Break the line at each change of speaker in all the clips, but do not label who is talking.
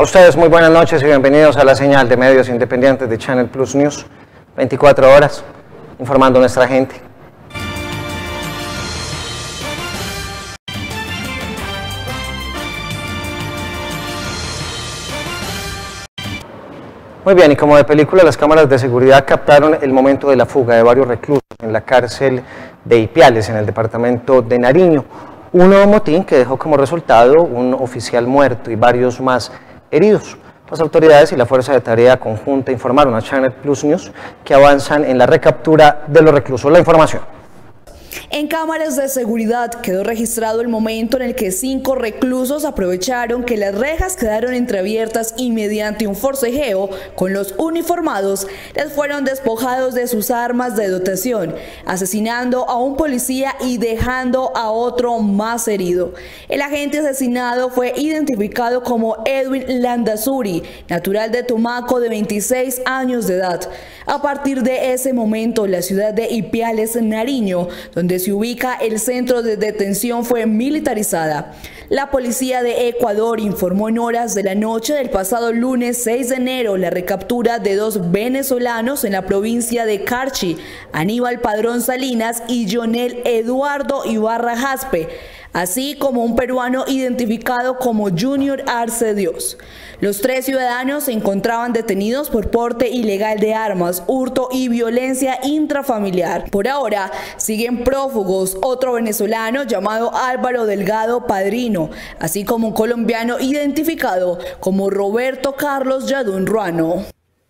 A ustedes muy buenas noches y bienvenidos a la señal de medios independientes de Channel Plus News. 24 horas informando a nuestra gente. Muy bien, y como de película, las cámaras de seguridad captaron el momento de la fuga de varios reclusos en la cárcel de Ipiales, en el departamento de Nariño. Un nuevo motín que dejó como resultado un oficial muerto y varios más heridos. Las autoridades y la Fuerza de Tarea Conjunta informaron a Channel Plus News que avanzan en la recaptura de los reclusos. La información.
En cámaras de seguridad quedó registrado el momento en el que 5 reclusos aprovecharon que las rejas quedaron entreabiertas y mediante un forcejeo con los uniformados les fueron despojados de sus armas de dotación, asesinando a un policía y dejando a otro más herido. El agente asesinado fue identificado como Edwin Landazuri, natural de Tumaco, de 26 años de edad. A partir de ese momento, la ciudad de Ipiales, Nariño, donde se ubica el centro de detención, fue militarizada. La policía de Ecuador informó en horas de la noche del pasado lunes 6 de enero la recaptura de 2 venezolanos en la provincia de Carchi, Aníbal Padrón Salinas y Jonel Eduardo Ibarra Jaspe, así como un peruano identificado como Junior Arce Dios. Los 3 ciudadanos se encontraban detenidos por porte ilegal de armas, hurto y violencia intrafamiliar. Por ahora siguen prófugos otro venezolano llamado Álvaro Delgado Padrino, así como un colombiano identificado como Roberto Carlos Yadún Ruano.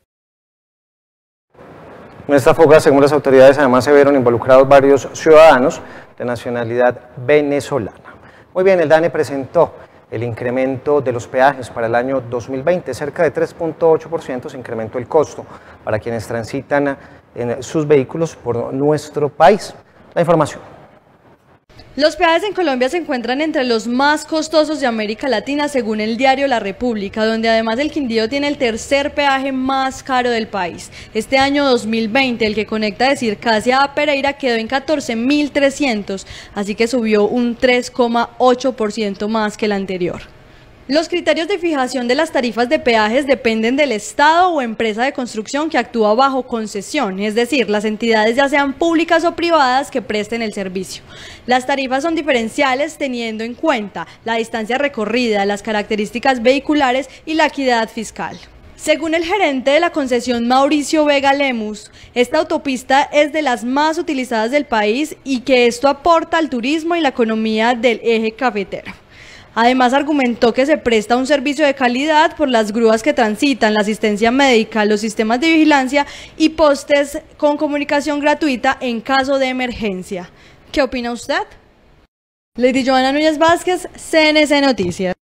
En esta fuga, según las autoridades, además se vieron involucrados varios ciudadanos de nacionalidad venezolana. Muy bien, el DANE presentó el incremento de los peajes para el año 2020, cerca de 3.8% se incrementó el costo para quienes transitan en sus vehículos por nuestro país. La información.
Los peajes en Colombia se encuentran entre los más costosos de América Latina, según el diario La República, donde además el Quindío tiene el tercer peaje más caro del país. Este año 2020, el que conecta de Circasia a Pereira quedó en 14.300, así que subió un 3,8% más que el anterior. Los criterios de fijación de las tarifas de peajes dependen del Estado o empresa de construcción que actúa bajo concesión, es decir, las entidades ya sean públicas o privadas que presten el servicio. Las tarifas son diferenciales teniendo en cuenta la distancia recorrida, las características vehiculares y la equidad fiscal. Según el gerente de la concesión, Mauricio Vega Lemus, esta autopista es de las más utilizadas del país y que esto aporta al turismo y la economía del eje cafetero. Además, argumentó que se presta un servicio de calidad por las grúas que transitan, la asistencia médica, los sistemas de vigilancia y postes con comunicación gratuita en caso de emergencia. ¿Qué opina usted? Lady Joana Núñez Vázquez, CNC Noticias.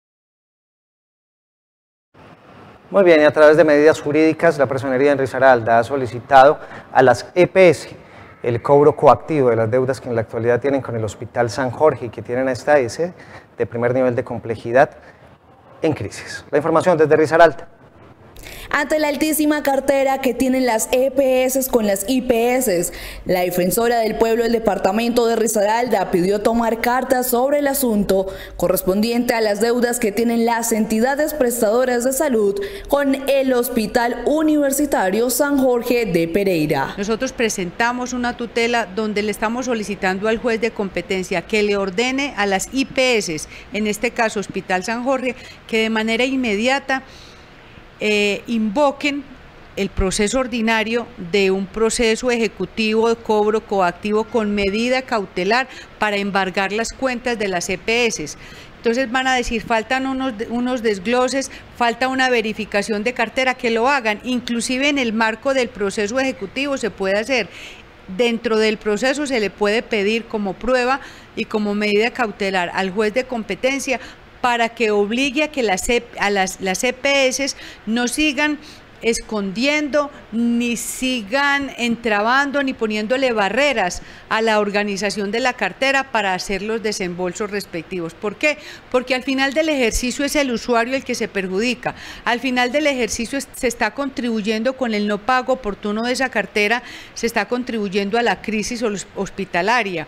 Muy bien, y a través de medidas jurídicas, la Personería en Risaralda ha solicitado a las EPS el cobro coactivo de las deudas que en la actualidad tienen con el Hospital San Jorge y que tienen a esta EPS de primer nivel de complejidad en crisis. La información desde Risaralda.
Ante la altísima cartera que tienen las EPS con las IPS, la defensora del pueblo del departamento de Risaralda pidió tomar cartas sobre el asunto correspondiente a las deudas que tienen las entidades prestadoras de salud con el Hospital Universitario San Jorge de Pereira.
Nosotros presentamos una tutela donde le estamos solicitando al juez de competencia que le ordene a las IPS, en este caso Hospital San Jorge, que de manera inmediata invoquen el proceso ordinario de un proceso ejecutivo de cobro coactivo con medida cautelar para embargar las cuentas de las EPS. Entonces van a decir, faltan unos desgloses, falta una verificación de cartera, que lo hagan, inclusive en el marco del proceso ejecutivo se puede hacer. Dentro del proceso se le puede pedir como prueba y como medida cautelar al juez de competencia para que obligue a que las EPS no sigan escondiendo, ni sigan entrabando, ni poniéndole barreras a la organización de la cartera para hacer los desembolsos respectivos. ¿Por qué? Porque al final del ejercicio es el usuario el que se perjudica. Al final del ejercicio se está contribuyendo con el no pago oportuno de esa cartera, se está contribuyendo a la crisis hospitalaria.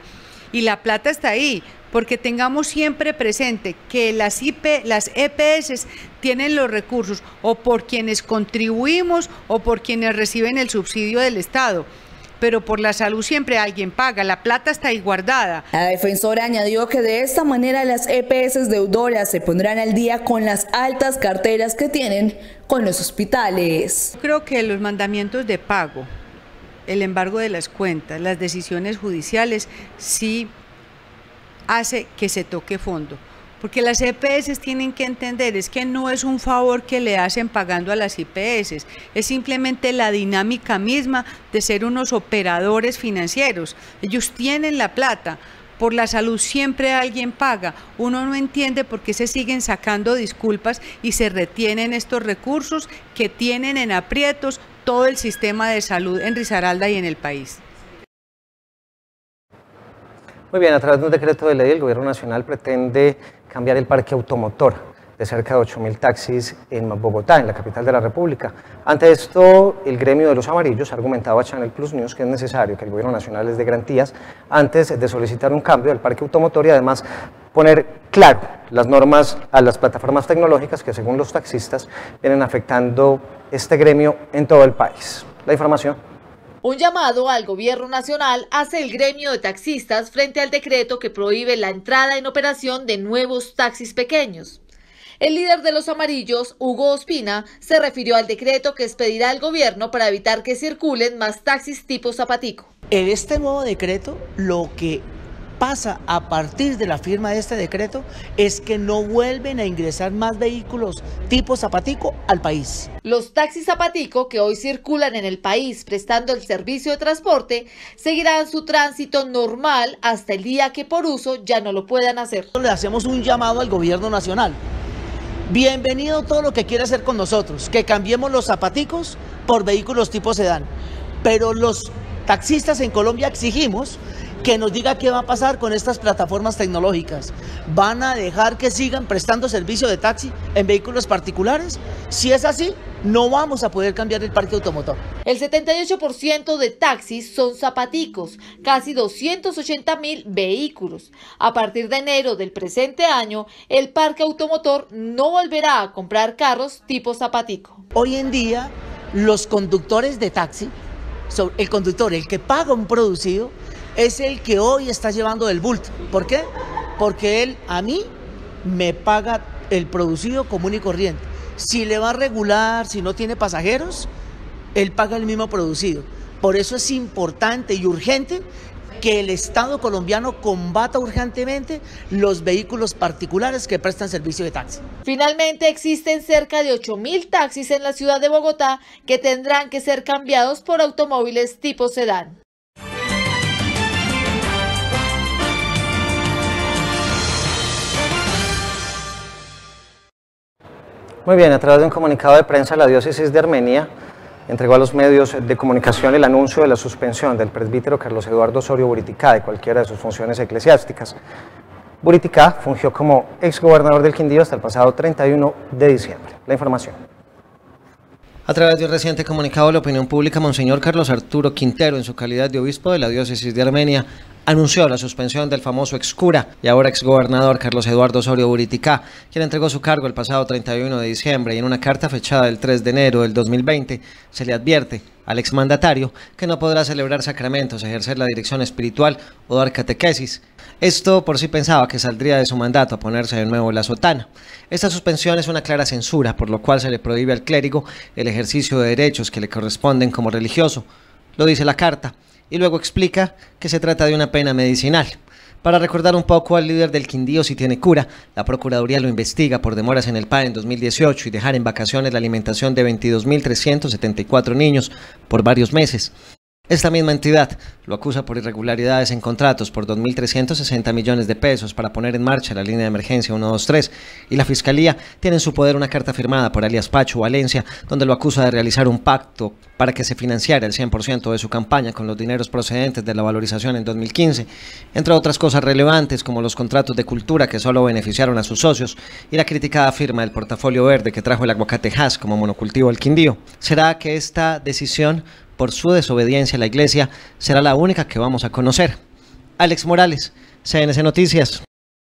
y la plata está ahí, porque tengamos siempre presente que las EPS tienen los recursos o por quienes contribuimos o por quienes reciben el subsidio del Estado. Pero por la salud siempre alguien paga, la plata está ahí guardada.
La defensora añadió que de esta manera las EPS deudoras se pondrán al día con las altas carteras que tienen con los hospitales.
Creo que los mandamientos de pago, el embargo de las cuentas, las decisiones judiciales, sí hace que se toque fondo. Porque las EPS tienen que entender, es que no es un favor que le hacen pagando a las IPS, es simplemente la dinámica misma de ser unos operadores financieros. Ellos tienen la plata, por la salud siempre alguien paga. Uno no entiende por qué se siguen sacando disculpas y se retienen estos recursos que tienen en aprietos todo el sistema de salud en Risaralda y en el país.
Muy bien, a través de un decreto de ley, el Gobierno Nacional pretende cambiar el parque automotor de cerca de 8.000 taxis en Bogotá, en la capital de la República. Ante esto, el gremio de los amarillos argumentaba a Channel Plus News que es necesario que el Gobierno Nacional les dé garantías antes de solicitar un cambio del parque automotor y además poner claro las normas a las plataformas tecnológicas que, según los taxistas, vienen afectando este gremio en todo el país. La información.
Un llamado al Gobierno Nacional hace el gremio de taxistas frente al decreto que prohíbe la entrada en operación de nuevos taxis pequeños. El líder de los amarillos, Hugo Ospina, se refirió al decreto que expedirá el gobierno para evitar que circulen más taxis tipo Zapatico.
En este nuevo decreto, lo que pasa a partir de la firma de este decreto es que no vuelven a ingresar más vehículos tipo Zapatico al país.
Los taxis Zapatico que hoy circulan en el país prestando el servicio de transporte seguirán su tránsito normal hasta el día que por uso ya no lo puedan hacer.
Le hacemos un llamado al Gobierno Nacional. Bienvenido todo lo que quiera hacer con nosotros, que cambiemos los Zapaticos por vehículos tipo sedán, pero los taxistas en Colombia exigimos que nos diga qué va a pasar con estas plataformas tecnológicas. ¿Van a dejar que sigan prestando servicio de taxi en vehículos particulares? Si es así, no vamos a poder cambiar el parque automotor.
El 78% de taxis son Zapaticos, casi 280.000 vehículos. A partir de enero del presente año, el parque automotor no volverá a comprar carros tipo Zapatico.
Hoy en día, los conductores de taxi, el conductor, el que paga un producido, es el que hoy está llevando el bulto. ¿Por qué? Porque él a mí me paga el producido común y corriente. Si le va a regular, si no tiene pasajeros, él paga el mismo producido. Por eso es importante y urgente que el Estado colombiano combata urgentemente los vehículos particulares que prestan servicio de taxi.
Finalmente existen cerca de 8.000 taxis en la ciudad de Bogotá que tendrán que ser cambiados por automóviles tipo sedán.
Muy bien, a través de un comunicado de prensa, la diócesis de Armenia entregó a los medios de comunicación el anuncio de la suspensión del presbítero Carlos Eduardo Osorio Buriticá de cualquiera de sus funciones eclesiásticas. Buriticá fungió como exgobernador del Quindío hasta el pasado 31 de diciembre. La información. A través de un reciente comunicado de la opinión pública, Monseñor Carlos Arturo Quintero, en su calidad de obispo de la diócesis de Armenia, anunció la suspensión del famoso excura y ahora exgobernador Carlos Eduardo Osorio Buriticá, quien entregó su cargo el pasado 31 de diciembre y en una carta fechada el 3 de enero del 2020 se le advierte al exmandatario que no podrá celebrar sacramentos, ejercer la dirección espiritual o dar catequesis. Esto por si pensaba que saldría de su mandato a ponerse de nuevo la sotana. Esta suspensión es una clara censura, por lo cual se le prohíbe al clérigo el ejercicio de derechos que le corresponden como religioso. Lo dice la carta. Y luego explica que se trata de una pena medicinal. Para recordar un poco al líder del Quindío si tiene cura, la Procuraduría lo investiga por demoras en el PAE en 2018 y dejar en vacaciones la alimentación de 22.374 niños por varios meses. Esta misma entidad lo acusa por irregularidades en contratos por 2.360 millones de pesos para poner en marcha la línea de emergencia 123 y la Fiscalía tiene en su poder una carta firmada por alias Pacho Valencia donde lo acusa de realizar un pacto para que se financiara el 100% de su campaña con los dineros procedentes de la valorización en 2015, entre otras cosas relevantes como los contratos de cultura que solo beneficiaron a sus socios y la criticada firma del portafolio verde que trajo el aguacate Hass como monocultivo al Quindío. ¿Será que esta decisión por su desobediencia a la Iglesia será la única que vamos a conocer? Alex Morales, CNC Noticias.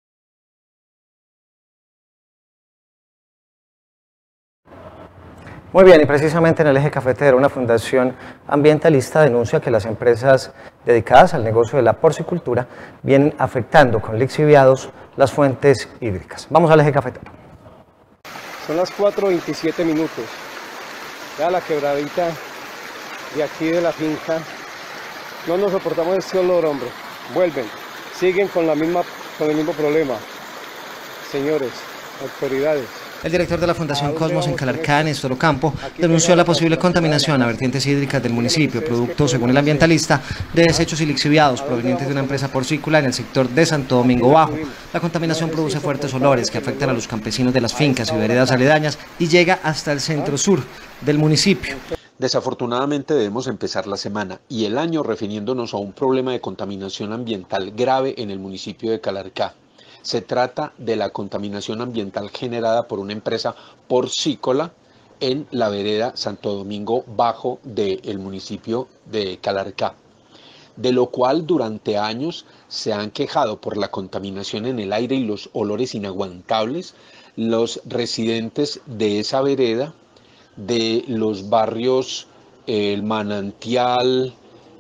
Muy bien, y precisamente en el eje cafetero, una fundación ambientalista denuncia que las empresas dedicadas al negocio de la porcicultura vienen afectando con lixiviados las fuentes hídricas. Vamos al eje cafetero.
Son las 4:27 minutos. Ya la quebradita de aquí de la finca. No nos soportamos este olor, hombre. Vuelven, siguen con el mismo problema. Señores, autoridades.
El director de la Fundación Cosmos en Calarcá, Néstor Ocampo, denunció la posible contaminación a vertientes hídricas del municipio, producto, según el ambientalista, de desechos y lixiviados provenientes de una empresa porcícola en el sector de Santo Domingo Bajo. La contaminación produce fuertes olores que afectan a los campesinos de las fincas y veredas aledañas y llega hasta el centro-sur del municipio.
Desafortunadamente debemos empezar la semana y el año refiriéndonos a un problema de contaminación ambiental grave en el municipio de Calarcá. Se trata de la contaminación ambiental generada por una empresa porcícola en la vereda Santo Domingo Bajo del municipio de Calarcá, de lo cual durante años se han quejado por la contaminación en el aire y los olores inaguantables los residentes de esa vereda, de los barrios El Manantial,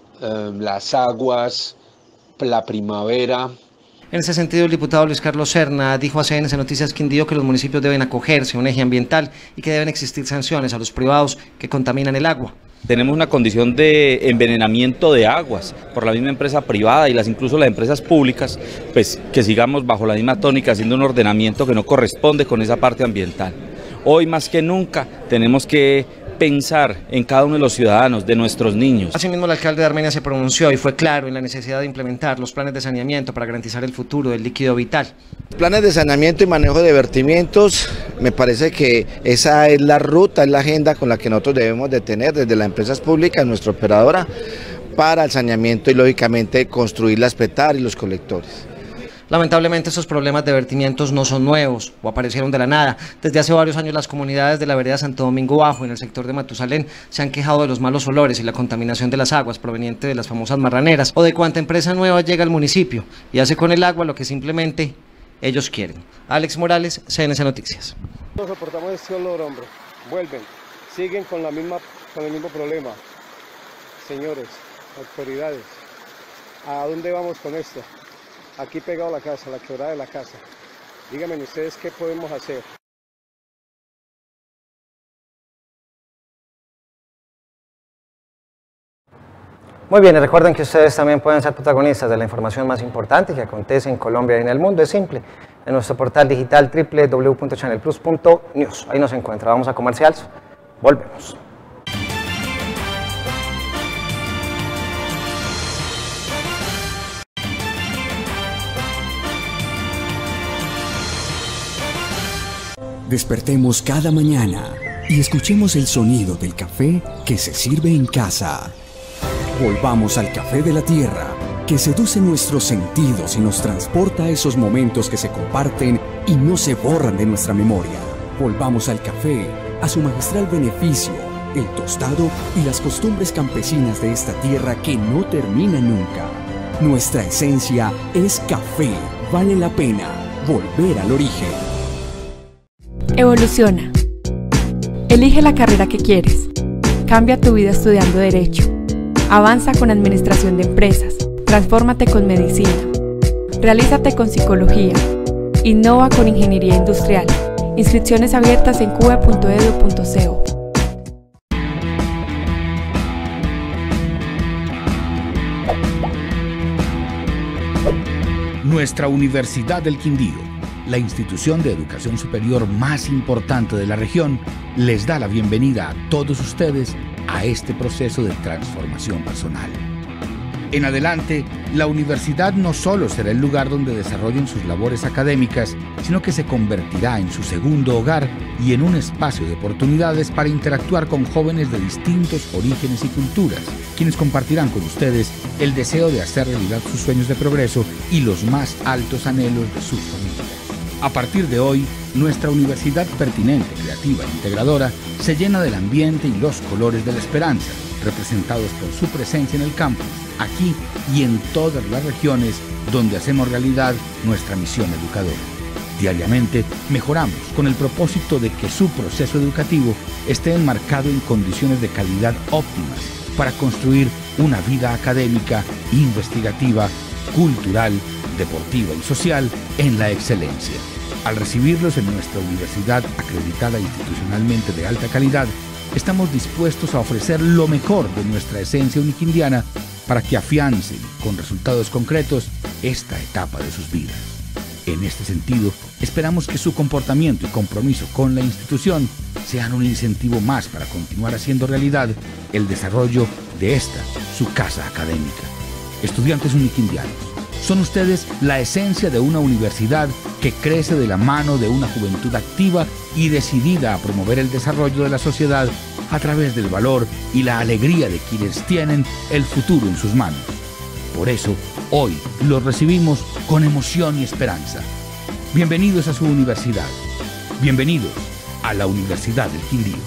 Las Aguas, La Primavera.
En ese sentido, el diputado Luis Carlos Serna dijo a CNC Noticias Quindío que los municipios deben acogerse a un eje ambiental y que deben existir sanciones a los privados que contaminan el agua.
Tenemos una condición de envenenamiento de aguas por la misma empresa privada y incluso las empresas públicas, pues que sigamos bajo la misma tónica haciendo un ordenamiento que no corresponde con esa parte ambiental. Hoy más que nunca tenemos que pensar en cada uno de los ciudadanos, de nuestros niños.
Asimismo, el alcalde de Armenia se pronunció y fue claro en la necesidad de implementar los planes de saneamiento para garantizar el futuro del líquido vital.
Planes de saneamiento y manejo de vertimientos, me parece que esa es la ruta, es la agenda con la que nosotros debemos de tener desde las empresas públicas, nuestra operadora, para el saneamiento y lógicamente construir las PETAR y los colectores.
Lamentablemente estos problemas de vertimientos no son nuevos o aparecieron de la nada. Desde hace varios años las comunidades de la vereda Santo Domingo Bajo en el sector de Matusalén se han quejado de los malos olores y la contaminación de las aguas proveniente de las famosas marraneras o de cuanta empresa nueva llega al municipio y hace con el agua lo que simplemente ellos quieren. Alex Morales, CNC Noticias.
No soportamos este olor, hombre. Vuelven, siguen con el mismo problema. Señores, autoridades, ¿a dónde vamos con esto? Aquí pegado a la casa, la quebrada de la casa. Díganme ustedes qué podemos hacer.
Muy bien, y recuerden que ustedes también pueden ser protagonistas de la información más importante que acontece en Colombia y en el mundo. Es simple, en nuestro portal digital www.channelplus.news. Ahí nos encuentra. Vamos a comerciales. Volvemos.
Despertemos cada mañana y escuchemos el sonido del café que se sirve en casa. Volvamos al café de la tierra, que seduce nuestros sentidos y nos transporta a esos momentos que se comparten y no se borran de nuestra memoria. Volvamos al café, a su magistral beneficio, el tostado y las costumbres campesinas de esta tierra que no terminan nunca. Nuestra esencia es café. Vale la pena volver al origen.
Evoluciona. Elige la carrera que quieres. Cambia tu vida estudiando Derecho. Avanza con Administración de Empresas. Transfórmate con Medicina. Realízate con Psicología. Innova con Ingeniería Industrial. Inscripciones abiertas en cuba.edu.co.
Nuestra Universidad del Quindío, la institución de educación superior más importante de la región, les da la bienvenida a todos ustedes a este proceso de transformación personal. En adelante, la universidad no solo será el lugar donde desarrollen sus labores académicas, sino que se convertirá en su segundo hogar y en un espacio de oportunidades para interactuar con jóvenes de distintos orígenes y culturas, quienes compartirán con ustedes el deseo de hacer realidad sus sueños de progreso y los más altos anhelos de sus familias. A partir de hoy, nuestra universidad pertinente, creativa e integradora se llena del ambiente y los colores de la esperanza, representados por su presencia en el campus, aquí y en todas las regiones donde hacemos realidad nuestra misión educadora. Diariamente mejoramos con el propósito de que su proceso educativo esté enmarcado en condiciones de calidad óptimas para construir una vida académica, investigativa, cultural, deportiva y social en la excelencia. Al recibirlos en nuestra universidad acreditada institucionalmente de alta calidad, estamos dispuestos a ofrecer lo mejor de nuestra esencia uniquindiana para que afiancen con resultados concretos esta etapa de sus vidas. En este sentido, esperamos que su comportamiento y compromiso con la institución sean un incentivo más para continuar haciendo realidad el desarrollo de esta, su casa académica. Estudiantes uniquindianos, son ustedes la esencia de una universidad que crece de la mano de una juventud activa y decidida a promover el desarrollo de la sociedad a través del valor y la alegría de quienes tienen el futuro en sus manos. Por eso, hoy los recibimos con emoción y esperanza. Bienvenidos a su universidad. Bienvenidos a la Universidad del Quindío.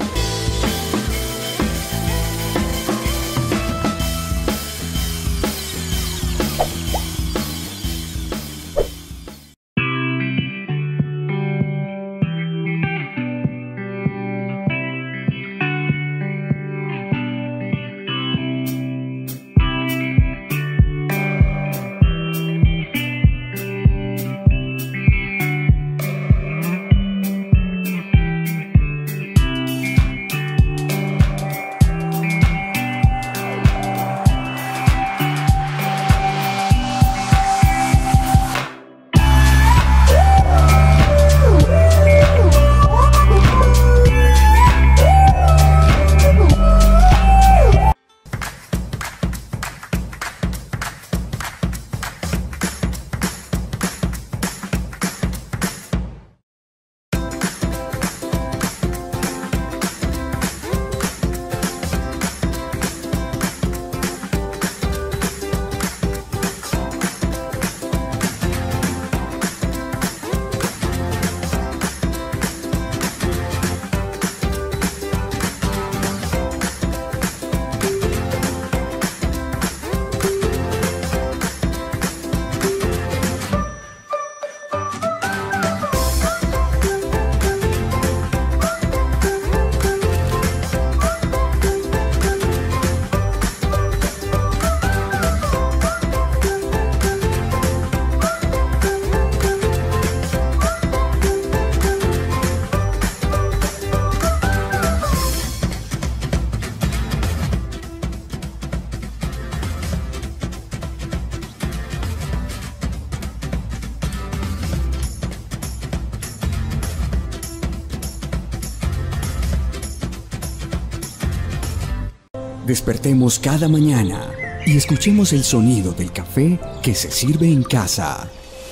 Despertemos cada mañana y escuchemos el sonido del café que se sirve en casa.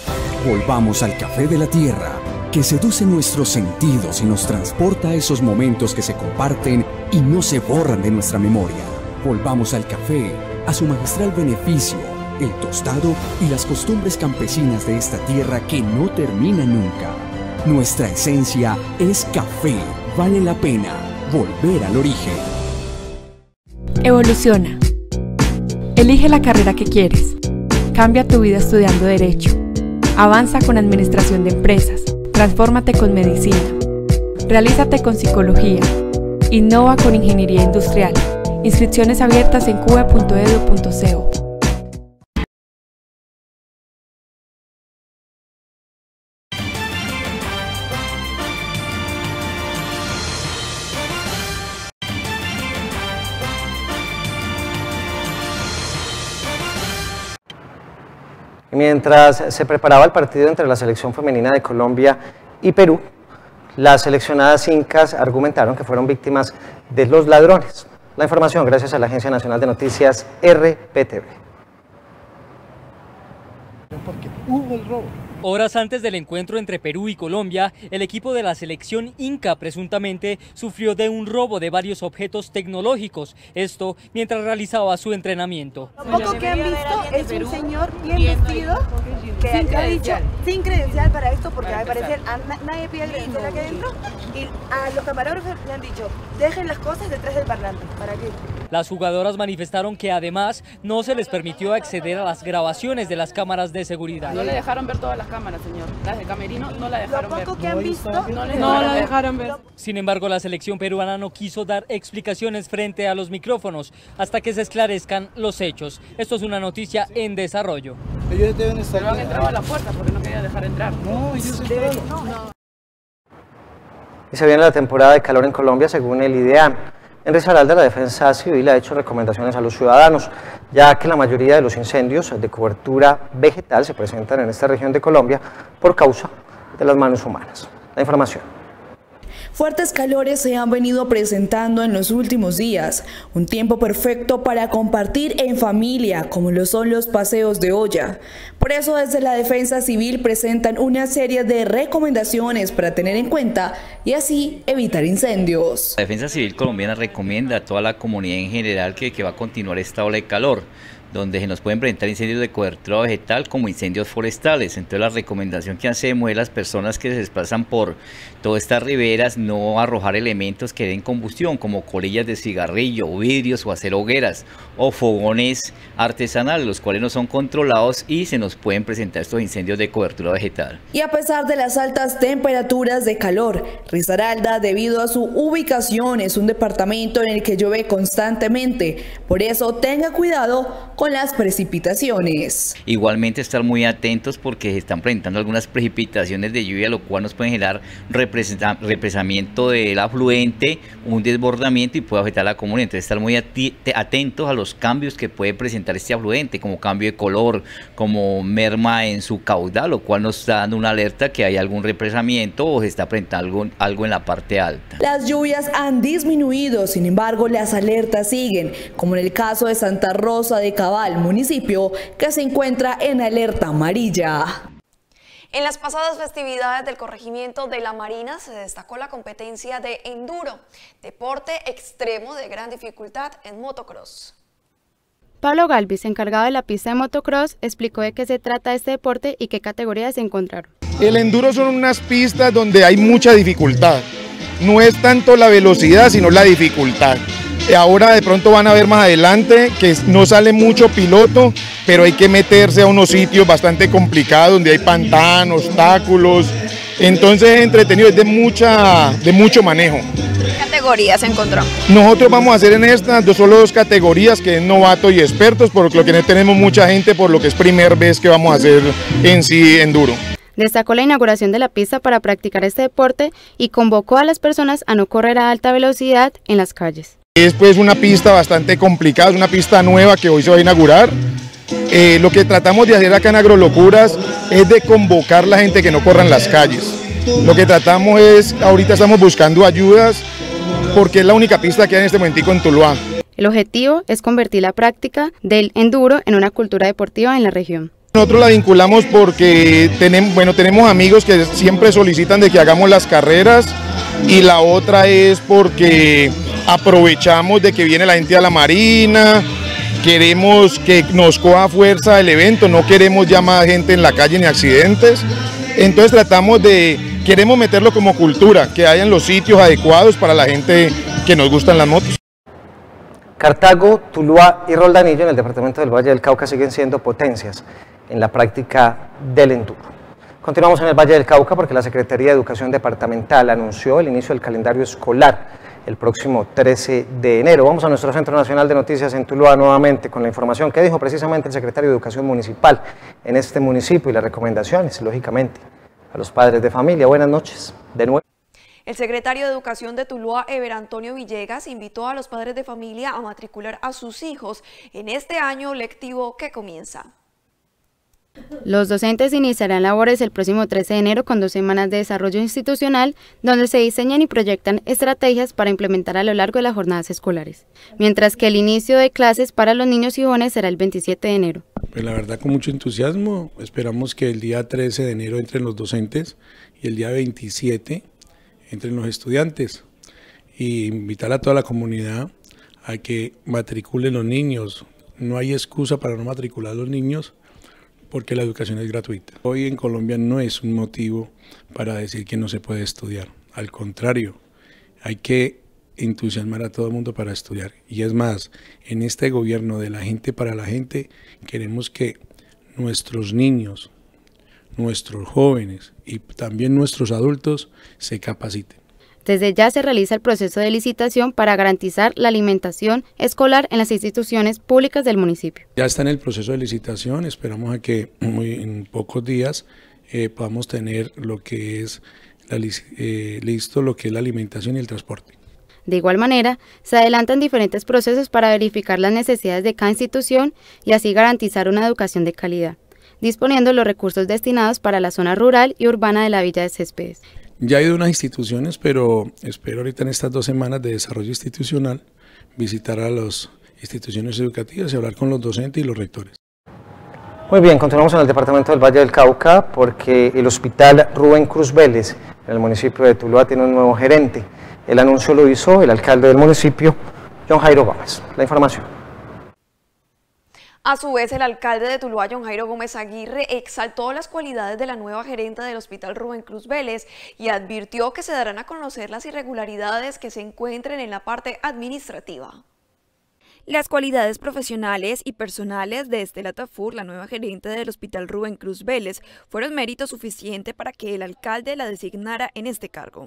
Volvamos al café de la tierra, que seduce nuestros sentidos y nos transporta a esos momentos que se comparten y no se borran de nuestra memoria. Volvamos al café, a su magistral beneficio, el tostado y las costumbres campesinas de esta tierra que no terminan nunca. Nuestra esencia es café. Vale la pena volver al origen.
Evoluciona. Elige la carrera que quieres. Cambia tu vida estudiando Derecho. Avanza con Administración de Empresas. Transfórmate con Medicina. Realízate con Psicología. Innova con Ingeniería Industrial. Inscripciones abiertas en cube.edu.co.
Mientras se preparaba el partido entre la selección femenina de Colombia y Perú, las seleccionadas incas argumentaron que fueron víctimas de los ladrones. La información gracias a la Agencia Nacional de Noticias RPTV.
Porque hubo el robo.
Horas antes del encuentro entre Perú y Colombia, el equipo de la selección inca presuntamente sufrió de un robo de varios objetos tecnológicos, esto mientras realizaba su entrenamiento.
Lo poco que han visto es un señor bien vestido que ha dicho sin credencial para esto, porque al parecer nadie pide credencial aquí adentro, y a los camarógrafos le han dicho, dejen las cosas detrás del parlante. ¿Para qué?
Las jugadoras manifestaron que además no se les permitió acceder a las grabaciones de las cámaras de seguridad.
No le dejaron ver todas las cámaras, señor. Las de camerino no la dejaron ver.
Lo poco que han visto,
no la dejaron ver.
Sin embargo, la selección peruana no quiso dar explicaciones frente a los micrófonos hasta que se esclarezcan los hechos. Esto es una noticia en desarrollo.
Ellos deben estar.
Pero han entrado a la puerta porque no quería dejar entrar.
No, ellos entraron.
Y se viene la temporada de calor en Colombia según el IDEAM. En Risaralda, la Defensa Civil ha hecho recomendaciones a los ciudadanos, ya que la mayoría de los incendios de cobertura vegetal se presentan en esta región de Colombia por causa de las manos humanas. La información.
Fuertes calores se han venido presentando en los últimos días, un tiempo perfecto para compartir en familia, como lo son los paseos de olla. Por eso desde la Defensa Civil presentan una serie de recomendaciones para tener en cuenta y así evitar incendios.
La Defensa Civil colombiana recomienda a toda la comunidad en general que va a continuar esta ola de calor, donde se nos pueden presentar incendios de cobertura vegetal como incendios forestales. Entonces la recomendación que hacemos es las personas que se desplazan por todas estas riberas no arrojar elementos que den combustión como colillas de cigarrillo, vidrios o hacer hogueras o fogones artesanales, los cuales no son controlados y se nos pueden presentar estos incendios de cobertura vegetal.
Y a pesar de las altas temperaturas de calor, Risaralda, debido a su ubicación, es un departamento en el que llueve constantemente. Por eso tenga cuidado con las precipitaciones.
Igualmente estar muy atentos porque se están presentando algunas precipitaciones de lluvia, lo cual nos puede generar represamiento del afluente, un desbordamiento y puede afectar a la comunidad. Entonces estar muy atentos a los cambios que puede presentar este afluente, como cambio de color, como merma en su caudal, lo cual nos está dando una alerta que hay algún represamiento o se está presentando algo en la parte alta.
Las lluvias han disminuido, sin embargo las alertas siguen, como en el caso de Santa Rosa de Cabal, municipio que se encuentra en alerta amarilla.
En las pasadas festividades del corregimiento de La Marina se destacó la competencia de enduro, deporte extremo de gran dificultad en motocross.
Pablo Galvis, encargado de la pista de motocross, explicó de qué se trata este deporte y qué categorías se encontraron.
El enduro son unas pistas donde hay mucha dificultad, no es tanto la velocidad sino la dificultad. Ahora de pronto van a ver más adelante que no sale mucho piloto, pero hay que meterse a unos sitios bastante complicados donde hay pantanos, obstáculos, entonces es entretenido, es de mucho manejo.
¿Qué categorías encontramos?
Nosotros vamos a hacer en estas solo dos categorías, que es novato y expertos, por lo que no tenemos mucha gente, por lo que es primera vez que vamos a hacer en sí enduro.
Destacó la inauguración de la pista para practicar este deporte y convocó a las personas a no correr a alta velocidad en las calles.
Es pues una pista bastante complicada, es una pista nueva que hoy se va a inaugurar. Lo que tratamos de hacer acá en Agrolocuras es de convocar a la gente que no corra en las calles. Lo que tratamos es, ahorita estamos buscando ayudas porque es la única pista que hay en este momentico en Tuluá.
El objetivo es convertir la práctica del enduro en una cultura deportiva en la región.
Nosotros la vinculamos porque tenemos amigos que siempre solicitan de que hagamos las carreras y la otra es porque aprovechamos de que viene la gente a la Marina, queremos que nos coja fuerza el evento, no queremos ya más gente en la calle ni accidentes, entonces queremos meterlo como cultura, que hayan los sitios adecuados para la gente que nos gustan las motos.
Cartago, Tuluá y Roldanillo en el departamento del Valle del Cauca siguen siendo potencias en la práctica del enduro. Continuamos en el Valle del Cauca porque la Secretaría de Educación Departamental anunció el inicio del calendario escolar el próximo 13 de enero. Vamos a nuestro Centro Nacional de Noticias en Tuluá nuevamente con la información que dijo precisamente el secretario de Educación Municipal en este municipio y las recomendaciones, lógicamente, a los padres de familia. Buenas noches, de nuevo.
El secretario de Educación de Tuluá, Eber Antonio Villegas, invitó a los padres de familia a matricular a sus hijos en este año lectivo que comienza.
Los docentes iniciarán labores el próximo 13 de enero con 2 semanas de desarrollo institucional, donde se diseñan y proyectan estrategias para implementar a lo largo de las jornadas escolares, mientras que el inicio de clases para los niños y jóvenes será el 27 de enero.
Pues la verdad con mucho entusiasmo, esperamos que el día 13 de enero entren los docentes y el día 27 entren los estudiantes, y invitar a toda la comunidad a que matriculen los niños. No hay excusa para no matricular a los niños, porque la educación es gratuita. Hoy en Colombia no es un motivo para decir que no se puede estudiar, al contrario, hay que entusiasmar a todo el mundo para estudiar. Y es más, en este gobierno de la gente para la gente, queremos que nuestros niños, nuestros jóvenes y también nuestros adultos se capaciten.
Desde ya se realiza el proceso de licitación para garantizar la alimentación escolar en las instituciones públicas del municipio.
Ya está en el proceso de licitación, esperamos a que en pocos días podamos tener lo que es listo lo que es la alimentación y el transporte.
De igual manera, se adelantan diferentes procesos para verificar las necesidades de cada institución y así garantizar una educación de calidad, disponiendo los recursos destinados para la zona rural y urbana de la Villa de Céspedes.
Ya he ido a unas instituciones, pero espero ahorita en estas 2 semanas de desarrollo institucional visitar a las instituciones educativas y hablar con los docentes y los rectores.
Muy bien, continuamos en el departamento del Valle del Cauca porque el hospital Rubén Cruz Vélez en el municipio de Tuluá tiene un nuevo gerente. El anuncio lo hizo el alcalde del municipio, John Jairo Gómez. La información.
A su vez, el alcalde de Tuluá, John Jairo Gómez Aguirre, exaltó las cualidades de la nueva gerenta del Hospital Rubén Cruz Vélez y advirtió que se darán a conocer las irregularidades que se encuentren en la parte administrativa.
Las cualidades profesionales y personales de Estela Tafur, la nueva gerente del Hospital Rubén Cruz Vélez, fueron mérito suficiente para que el alcalde la designara en este cargo.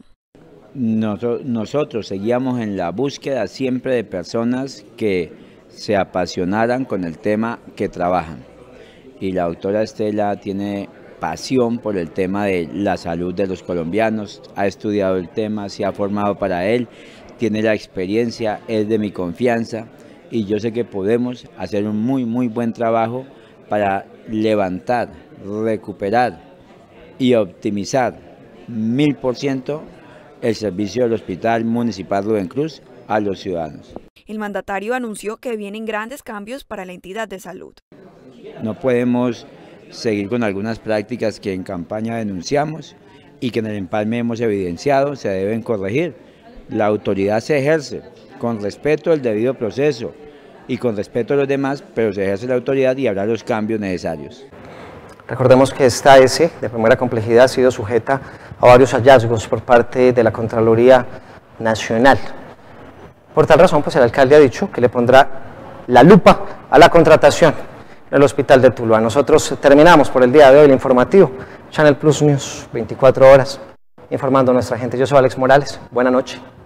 Nosotros seguíamos en la búsqueda siempre de personas que se apasionaran con el tema que trabajan. Y la doctora Estela tiene pasión por el tema de la salud de los colombianos, ha estudiado el tema, se ha formado para él, tiene la experiencia, es de mi confianza y yo sé que podemos hacer un muy buen trabajo para levantar, recuperar y optimizar 1000% el servicio del Hospital Municipal Rubén Cruz a los ciudadanos.
El mandatario anunció que vienen grandes cambios para la entidad de salud.
No podemos seguir con algunas prácticas que en campaña denunciamos y que en el empalme hemos evidenciado, se deben corregir. La autoridad se ejerce con respeto al debido proceso y con respeto a los demás, pero se ejerce la autoridad y habrá los cambios necesarios.
Recordemos que esta AS de primera complejidad ha sido sujeta a varios hallazgos por parte de la Contraloría Nacional. Por tal razón, pues el alcalde ha dicho que le pondrá la lupa a la contratación en el Hospital de Tuluá. Nosotros terminamos por el día de hoy el informativo. Channel Plus News, 24 horas, informando a nuestra gente. Yo soy Alex Morales. Buenas noches.